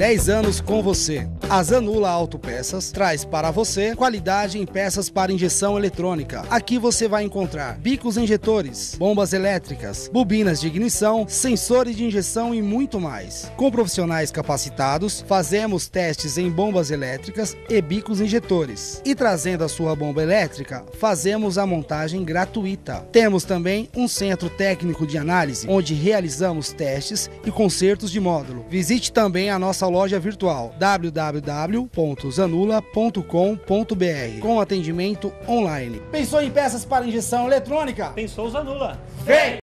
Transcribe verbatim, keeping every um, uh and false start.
dez anos com você. A Zanula Autopeças traz para você qualidade em peças para injeção eletrônica. Aqui você vai encontrar bicos injetores, bombas elétricas, bobinas de ignição, sensores de injeção e muito mais. Com profissionais capacitados, fazemos testes em bombas elétricas e bicos injetores. E trazendo a sua bomba elétrica, fazemos a montagem gratuita. Temos também um centro técnico de análise, onde realizamos testes e consertos de módulo. Visite também a nossa loja virtual w w w ponto zanula ponto com ponto b r com atendimento online. Pensou em peças para injeção eletrônica? Pensou Zanula. Vem!